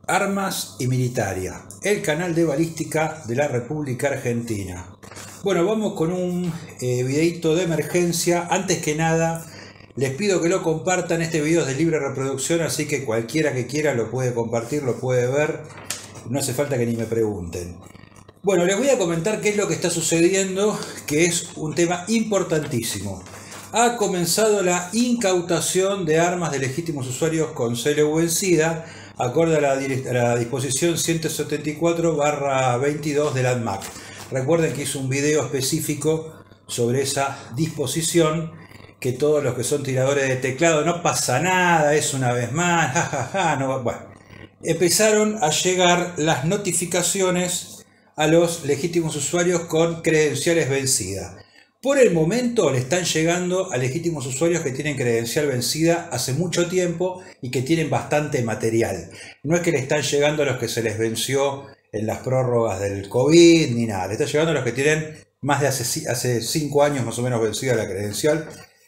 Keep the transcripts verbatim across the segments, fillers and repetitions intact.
Armas y Militaria, el canal de balística de la República Argentina. Bueno, vamos con un eh, videito de emergencia. Antes que nada, les pido que lo compartan. Este video es de libre reproducción, así que cualquiera que quiera lo puede compartir, lo puede ver. No hace falta que ni me pregunten. Bueno, les voy a comentar qué es lo que está sucediendo, que es un tema importantísimo. Ha comenzado la incautación de armas de legítimos usuarios con C L U vencida, acorde a la, a la disposición ciento setenta y cuatro barra veintidós del ANMAC. Recuerden que hice un video específico sobre esa disposición, que todos los que son tiradores de teclado, no pasa nada, es una vez más, jajaja, ja, ja, no, bueno. Empezaron a llegar las notificaciones a los legítimos usuarios con credenciales vencidas. Por el momento le están llegando a legítimos usuarios que tienen credencial vencida hace mucho tiempo y que tienen bastante material. No es que le están llegando a los que se les venció en las prórrogas del COVID ni nada. Le están llegando a los que tienen más de hace, hace cinco años más o menos vencida la credencial.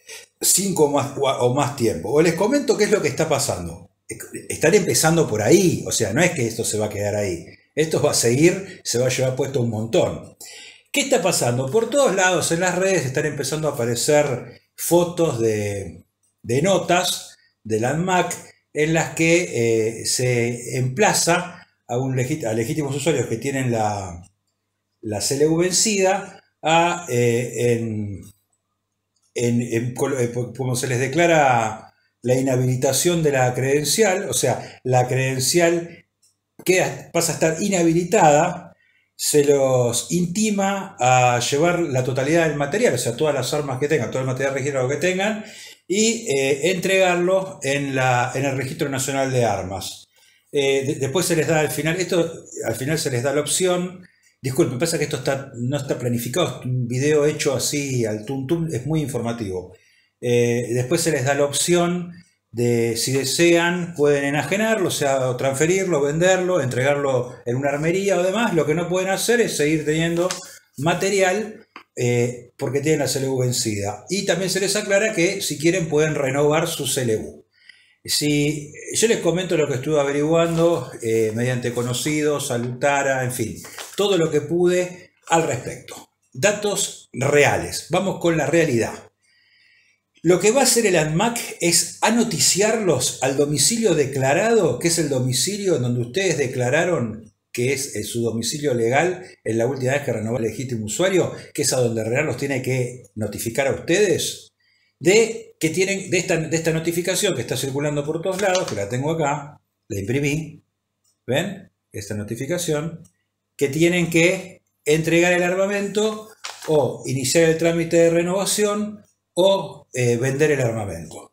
cinco más, o más tiempo. O les comento qué es lo que está pasando. Están empezando por ahí. O sea, no es que esto se va a quedar ahí. Esto va a seguir, se va a llevar puesto un montón. ¿Qué está pasando? Por todos lados en las redes están empezando a aparecer fotos de, de notas del ANMAC en las que eh, se emplaza a, un legit a legítimos usuarios que tienen la, la C L U vencida a, eh, en, en, en, como se les declara la inhabilitación de la credencial, o sea, la credencial queda, pasa a estar inhabilitada. Se los intima a llevar la totalidad del material, o sea, todas las armas que tengan, todo el material registrado que tengan, y eh, entregarlo en, la, en el Registro Nacional de Armas. Eh, de, después se les da al final, esto al final se les da la opción, disculpen, pasa que esto está, no está planificado, es un video hecho así al tum tum, es muy informativo. Eh, después se les da la opción de, si desean, pueden enajenarlo, o sea, transferirlo, venderlo, entregarlo en una armería o demás. Lo que no pueden hacer es seguir teniendo material eh, porque tienen la C L U vencida. Y también se les aclara que si quieren pueden renovar su C L U. Si, yo les comento lo que estuve averiguando eh, mediante conocidos, Salutara, en fin, todo lo que pude al respecto. Datos reales, vamos con la realidad. Lo que va a hacer el ANMAC es anoticiarlos al domicilio declarado, que es el domicilio en donde ustedes declararon que es su domicilio legal en la última vez que renovó el legítimo usuario, que es a donde real los tiene que notificar a ustedes, de que tienen de esta, de esta notificación que está circulando por todos lados, que la tengo acá, la imprimí, ¿ven? Esta notificación, que tienen que entregar el armamento o iniciar el trámite de renovación o eh, vender el armamento.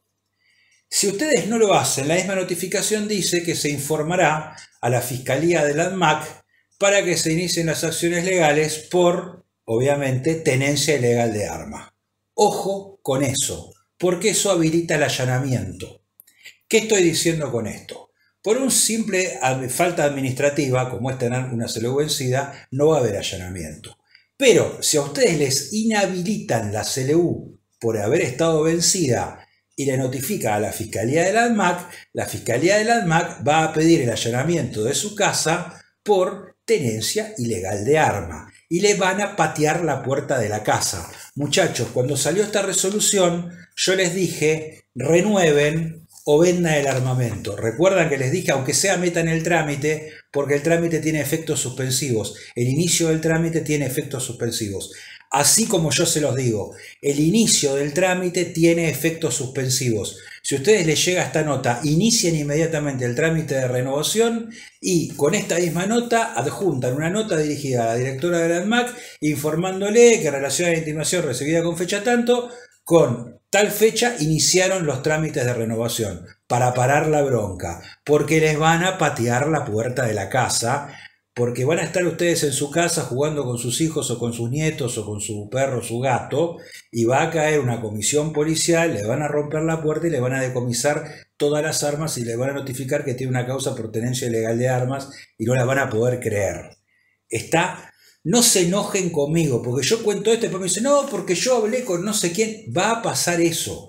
Si ustedes no lo hacen, la misma notificación dice que se informará a la Fiscalía del ANMAC para que se inicien las acciones legales por, obviamente, tenencia ilegal de arma. Ojo con eso, porque eso habilita el allanamiento. ¿Qué estoy diciendo con esto? Por un simple falta administrativa, como es tener una C L U vencida, no va a haber allanamiento. Pero si a ustedes les inhabilitan la C L U por haber estado vencida y le notifica a la Fiscalía del ANMAC, la Fiscalía del ANMAC va a pedir el allanamiento de su casa por tenencia ilegal de arma y le van a patear la puerta de la casa. Muchachos, cuando salió esta resolución, yo les dije, renueven o vendan el armamento. Recuerdan que les dije, aunque sea metan el trámite, porque el trámite tiene efectos suspensivos. El inicio del trámite tiene efectos suspensivos. Así como yo se los digo, el inicio del trámite tiene efectos suspensivos. Si a ustedes les llega esta nota, inicien inmediatamente el trámite de renovación y con esta misma nota adjuntan una nota dirigida a la directora del ANMAC informándole que en relación a la intimación recibida con fecha tanto, con tal fecha iniciaron los trámites de renovación para parar la bronca, porque les van a patear la puerta de la casa. Porque van a estar ustedes en su casa jugando con sus hijos o con sus nietos o con su perro o su gato y va a caer una comisión policial, le van a romper la puerta y le van a decomisar todas las armas y le van a notificar que tiene una causa por tenencia ilegal de armas y no la van a poder creer. Está, no se enojen conmigo porque yo cuento esto y después me dicen, no, porque yo hablé con no sé quién. Va a pasar eso.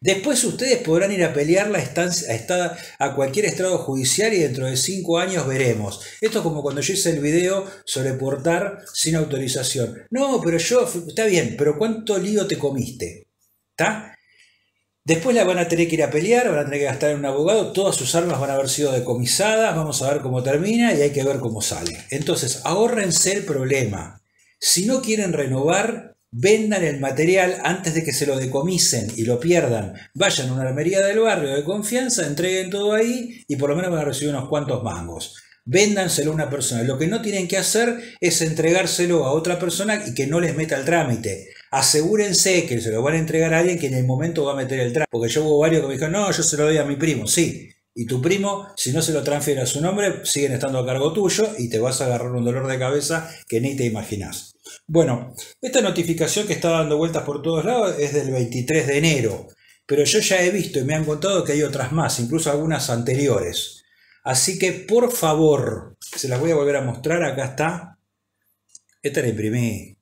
Después ustedes podrán ir a pelear la estancia, a, a cualquier estrado judicial y dentro de cinco años veremos. Esto es como cuando yo hice el video sobre portar sin autorización. No, pero yo, está bien, pero ¿cuánto lío te comiste? ¿Está? Después la van a tener que ir a pelear, van a tener que gastar en un abogado, todas sus armas van a haber sido decomisadas, vamos a ver cómo termina y hay que ver cómo sale. Entonces, ahórrense el problema. Si no quieren renovar, vendan el material antes de que se lo decomisen y lo pierdan. Vayan a una armería del barrio de confianza, entreguen todo ahí y por lo menos van a recibir unos cuantos mangos. Véndanselo a una persona. Lo que no tienen que hacer es entregárselo a otra persona y que no les meta el trámite. Asegúrense que se lo van a entregar a alguien que en el momento va a meter el trámite. Porque yo hubo varios que me dijeron, no, yo se lo doy a mi primo. Sí. Y tu primo, si no se lo transfiere a su nombre, siguen estando a cargo tuyo y te vas a agarrar un dolor de cabeza que ni te imaginás. Bueno, esta notificación que está dando vueltas por todos lados es del veintitrés de enero, pero yo ya he visto y me han contado que hay otras más, incluso algunas anteriores. Así que, por favor, se las voy a volver a mostrar, acá está. Esta la imprimí.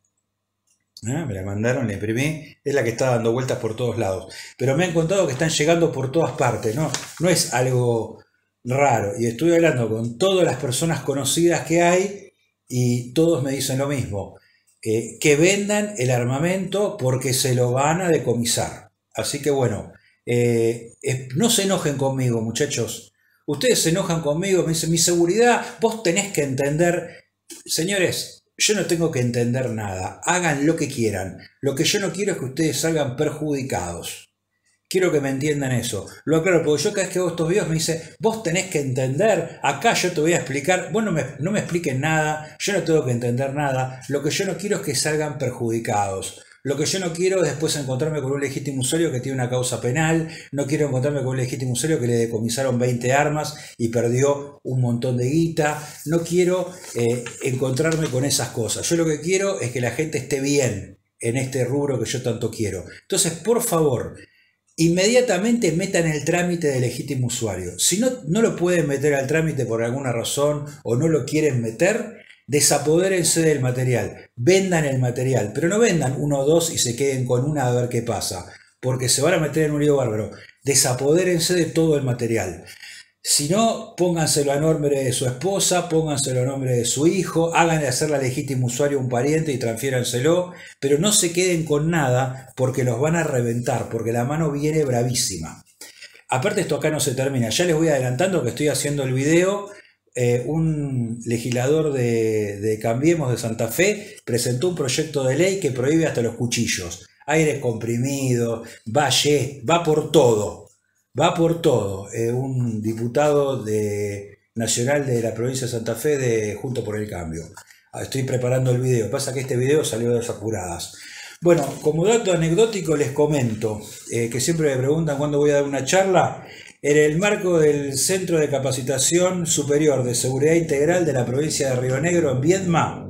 ¿Eh? Me la mandaron, la imprimí, es la que está dando vueltas por todos lados. Pero me han contado que están llegando por todas partes, ¿no? No es algo raro. Y estuve hablando con todas las personas conocidas que hay y todos me dicen lo mismo. Eh, que vendan el armamento porque se lo van a decomisar. Así que bueno, eh, eh, no se enojen conmigo, muchachos. Ustedes se enojan conmigo, me dicen, mi seguridad, vos tenés que entender. Señores, yo no tengo que entender nada, hagan lo que quieran. Lo que yo no quiero es que ustedes salgan perjudicados. Quiero que me entiendan eso. Lo aclaro, porque yo cada vez que hago estos videos me dice, vos tenés que entender, acá yo te voy a explicar, vos no me, no me expliquen nada, yo no tengo que entender nada. Lo que yo no quiero es que salgan perjudicados. Lo que yo no quiero es después encontrarme con un legítimo usuario que tiene una causa penal, no quiero encontrarme con un legítimo usuario que le decomisaron veinte armas y perdió un montón de guita, no quiero eh, encontrarme con esas cosas. Yo lo que quiero es que la gente esté bien en este rubro que yo tanto quiero. Entonces, por favor, inmediatamente metan el trámite de legítimo usuario. Si no, no lo pueden meter al trámite por alguna razón o no lo quieren meter, desapodérense del material, vendan el material, pero no vendan uno o dos y se queden con una a ver qué pasa, porque se van a meter en un lío bárbaro. Desapodérense de todo el material. Si no, pónganselo a nombre de su esposa, pónganselo a nombre de su hijo, háganle hacer la legítimo usuario a un pariente y transfiéranselo, pero no se queden con nada porque los van a reventar, porque la mano viene bravísima. Aparte, esto acá no se termina, ya les voy adelantando que estoy haciendo el video. Eh, un legislador de, de Cambiemos de Santa Fe presentó un proyecto de ley que prohíbe hasta los cuchillos, aire comprimido, valle, va por todo, va por todo. Eh, un diputado de, nacional de la provincia de Santa Fe de Juntos por el Cambio. Estoy preparando el video, pasa que este video salió de desapuradas. Bueno, como dato anecdótico les comento, eh, que siempre me preguntan cuándo voy a dar una charla. En el marco del Centro de Capacitación Superior de Seguridad Integral de la provincia de Río Negro, en Viedma,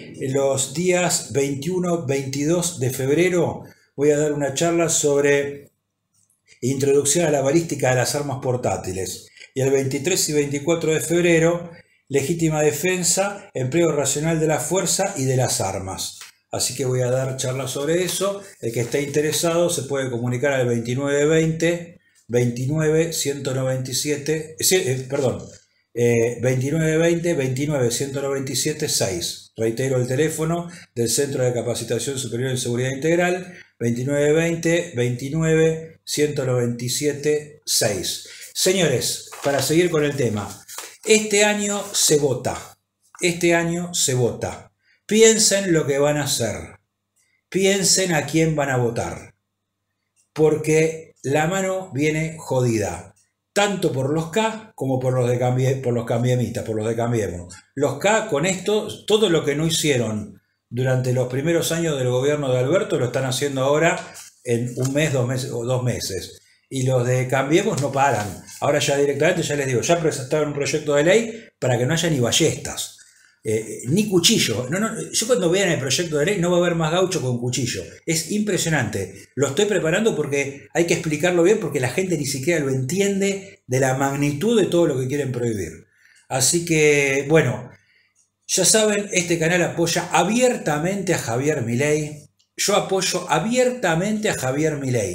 los días veintiuno y veintidós de febrero voy a dar una charla sobre introducción a la balística de las armas portátiles. Y el veintitrés y veinticuatro de febrero, legítima defensa, empleo racional de la fuerza y de las armas. Así que voy a dar charlas sobre eso. El que esté interesado se puede comunicar al veintinueve veinte veintinueve ciento noventa y siete, eh, perdón, eh, veintinueve veinte veintinueve ciento noventa y siete seis. Reitero el teléfono del Centro de Capacitación Superior en Seguridad Integral, veintinueve veinte veintinueve ciento noventa y siete seis. Señores, para seguir con el tema, este año se vota, este año se vota. Piensen lo que van a hacer, piensen a quién van a votar, porque la mano viene jodida, tanto por los K como por los de Cambie, por los cambiemistas, por los de Cambiemos. Los K con esto, todo lo que no hicieron durante los primeros años del gobierno de Alberto lo están haciendo ahora en un mes, dos meses o dos meses. Y los de Cambiemos no paran. Ahora ya directamente, ya les digo, ya presentaron un proyecto de ley para que no haya ni ballestas. Eh, ni cuchillo. No, no, yo cuando vean el proyecto de ley no va a haber más gaucho con cuchillo. Es impresionante. Lo estoy preparando porque hay que explicarlo bien porque la gente ni siquiera lo entiende de la magnitud de todo lo que quieren prohibir. Así que, bueno, ya saben, este canal apoya abiertamente a Javier Milei. Yo apoyo abiertamente a Javier Milei.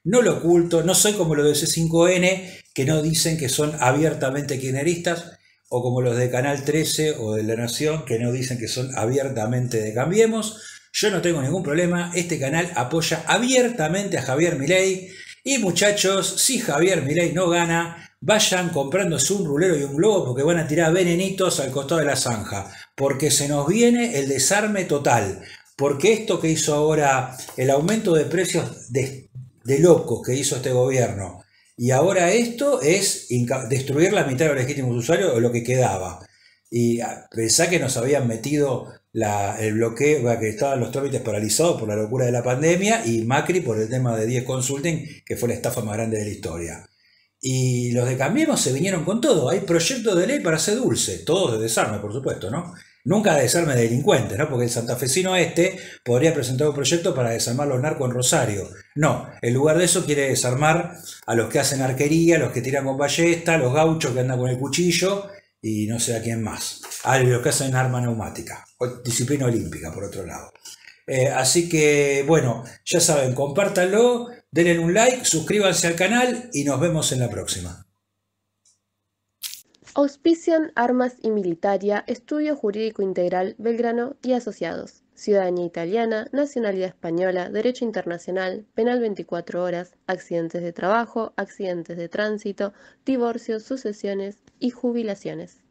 no lo oculto, no soy como los de C cinco N que no dicen que son abiertamente kirchneristas, o como los de Canal trece o de La Nación que no dicen que son abiertamente de Cambiemos. Yo no tengo ningún problema, este canal apoya abiertamente a Javier Milei. Y muchachos, si Javier Milei no gana, vayan comprándose un rulero y un globo porque van a tirar venenitos al costado de la zanja. Porque se nos viene el desarme total. Porque esto que hizo ahora, el aumento de precios de, de locos que hizo este gobierno, y ahora esto es destruir la mitad de los legítimos usuarios o lo que quedaba. Y pensá que nos habían metido la, el bloqueo, que estaban los trámites paralizados por la locura de la pandemia, y Macri por el tema de diez Consulting, que fue la estafa más grande de la historia. Y los de Cambiemos se vinieron con todo. Hay proyectos de ley para hacer dulce, todos de desarme, por supuesto, ¿no? Nunca de desarme de delincuentes, ¿no? Porque el santafesino este podría presentar un proyecto para desarmar los narcos en Rosario. No, en lugar de eso quiere desarmar a los que hacen arquería, a los que tiran con ballesta, a los gauchos que andan con el cuchillo y no sé a quién más. A los que hacen arma neumática, o disciplina olímpica, por otro lado. Eh, así que, bueno, ya saben, compártanlo, denle un like, suscríbanse al canal y nos vemos en la próxima. Auspician Armas y Militaria, Estudio Jurídico Integral, Belgrano y Asociados. Ciudadanía italiana, nacionalidad española, derecho internacional, penal veinticuatro horas, accidentes de trabajo, accidentes de tránsito, divorcios, sucesiones y jubilaciones.